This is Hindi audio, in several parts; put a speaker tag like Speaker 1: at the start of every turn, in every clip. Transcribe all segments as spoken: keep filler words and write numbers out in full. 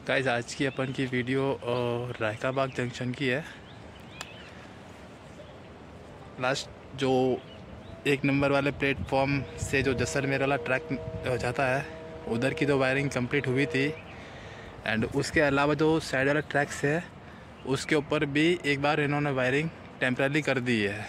Speaker 1: गाइस आज की अपन की वीडियो रायकाबाग जंक्शन की है। लास्ट जो एक नंबर वाले प्लेटफॉर्म से जो जैसलमेर वाला ट्रैक जाता है उधर की जो वायरिंग कंप्लीट हुई थी एंड उसके अलावा जो साइड वाला ट्रैक्स है उसके ऊपर भी एक बार इन्होंने वायरिंग टेम्पररी कर दी है।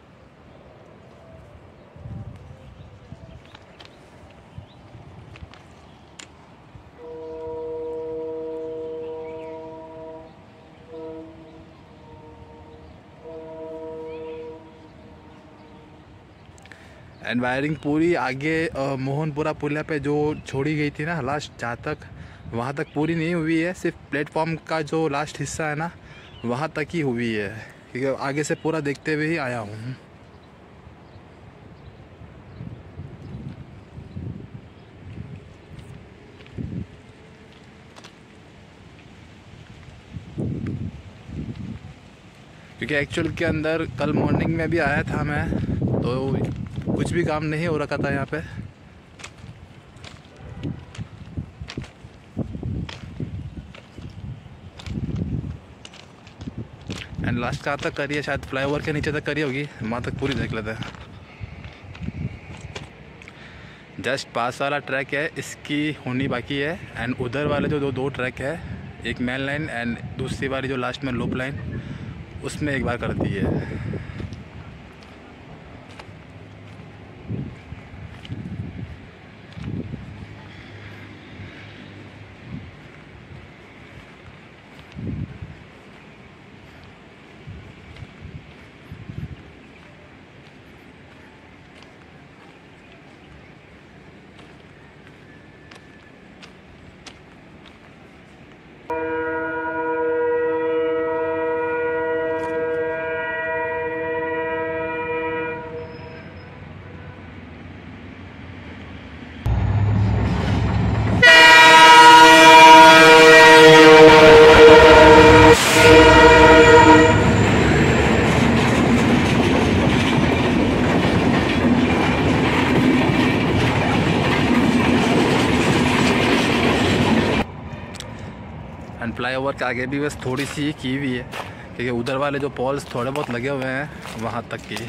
Speaker 1: एंड वायरिंग पूरी आगे मोहनपुरा पुलिया पे जो छोड़ी गई थी ना लास्ट, जहाँ तक वहाँ तक पूरी नहीं हुई है। सिर्फ प्लेटफॉर्म का जो लास्ट हिस्सा है ना वहाँ तक ही हुई है, क्योंकि आगे से पूरा देखते हुए ही आया हूँ। क्योंकि एक्चुअल के अंदर कल मॉर्निंग में भी आया था मैं, तो कुछ भी काम नहीं हो रखा था यहाँ पे। एंड लास्ट कहाँ तक करी है, शायद फ्लाईओवर के नीचे तक करी होगी, वहाँ तक पूरी देख लेते हैं। जस्ट पास वाला ट्रैक है इसकी होनी बाकी है। एंड उधर वाले जो दो दो ट्रैक है, एक मेन लाइन एंड दूसरी वाली जो लास्ट में लूप लाइन, उसमें एक बार कर दी है। एंड फ्लाईओवर के आगे भी बस थोड़ी सी की हुई है, क्योंकि उधर वाले जो पोल्स थोड़े बहुत लगे हुए हैं वहाँ तक की।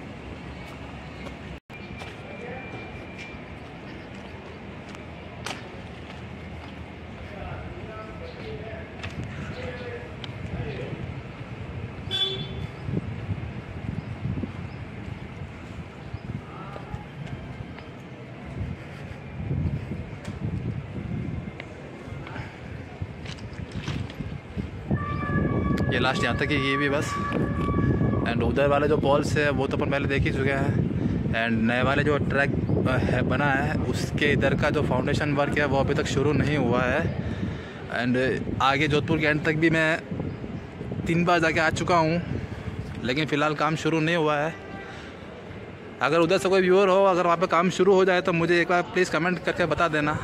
Speaker 1: ये लास्ट यहाँ तक ही ये भी बस। एंड उधर वाले जो पॉल्स है वो तो अपन पहले देख ही चुके हैं। एंड नए वाले जो ट्रैक है बना है उसके इधर का जो फाउंडेशन वर्क है वो अभी तक शुरू नहीं हुआ है। एंड आगे जोधपुर के एंड तक भी मैं तीन बार जाके आ चुका हूँ, लेकिन फ़िलहाल काम शुरू नहीं हुआ है। अगर उधर से कोई व्यूअर हो, अगर वहाँ पे काम शुरू हो जाए तो मुझे एक बार प्लीज़ कमेंट करके बता देना।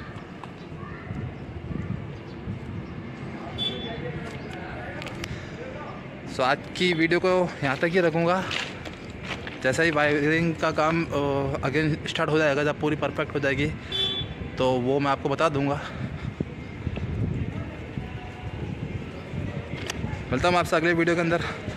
Speaker 1: सो आज की वीडियो को यहाँ तक ही रखूँगा। जैसा ही वायरिंग का काम अगेन स्टार्ट हो जाएगा, जब पूरी परफेक्ट हो जाएगी तो वो मैं आपको बता दूँगा। मिलता हूँ आपसे अगले वीडियो के अंदर।